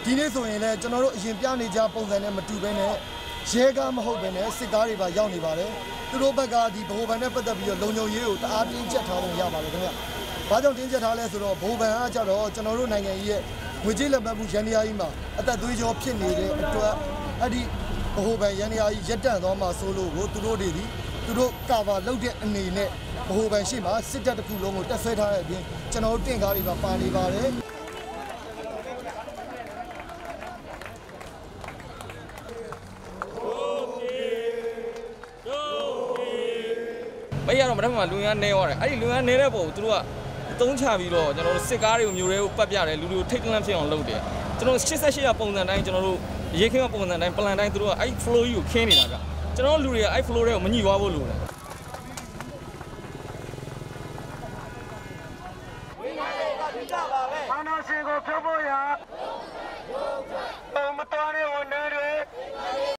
ဒီနေ့ဆိုရင်လည်းကျွန်တော်တို့အရင်ပြနေကြပုံစံနဲ့မတူဘဲနဲ့ရဲကားမဟုတ်ဘဲနဲ့စစ်ကားတွေပါရောက်နေပါတယ်သူတို့ဘက်ကဒီဗဟိုဘဏ်နဲ့ပတ်သက်ပြီးတော့လုံခြုံရေးကိုတအားတင်းကျပ်ထားပုံရပါတယ်ခင်ဗျဘာကြောင့်တင်းကျပ်ထားလဲဆိုတော့ဗဟိုဘဏ်ကကြတော့ကျွန်တော်တို့နိုင်ငံကြီးရဲ့ငွေကြေးလက်မှတ်မှုရန်တရားကြီးမှာအသက်သွေးကြောဖြစ်နေတဲ့အတွက်အဲ့ဒီဗဟိုဘဏ်ရန်တရားကြီးရပ်တန့်သွားမှာဆိုလို့ကိုသူတို့တွေဒီသူတို့ကာဗာလုပ်တဲ့အနေနဲ့ဗဟိုဘဏ်ရှိမှာစစ်တပ်တစ်ခုလုံးကိုတက်ဆွဲထားတဲ့အပြင်ကျွန်တော်တို့တင့်ကားတွေပါနေပါတယ်မရတော့မတတ်မှလူရန်နေရတယ်အဲ့ဒီလူရန်နေတဲ့ပုံသူတို့ကအသုံးချပြီးတော့ကျွန်တော်တို့စစ်ကားတွေကိုမျိုးတွေကိုပတ်ပြတယ်လူတွေကိုထိတ်လန့်ဖြစ်အောင်လုပ်တယ်ကျွန်တော်88ရပုံစံတိုင်းကျွန်တော်တို့ရေခင်းကပုံစံတိုင်း plan တိုင်းသူတို့ကအဲ့ flow ကြီးကိုခင်းနေတာဗျကျွန်တော်တို့လူတွေကအဲ့ flow တွေကိုမညှိသွားဖို့လိုတယ်အာနာရှင်ကိုဖြုတ်ဖို့ရမတော်တဲ့ဝန်ထမ်းတွေ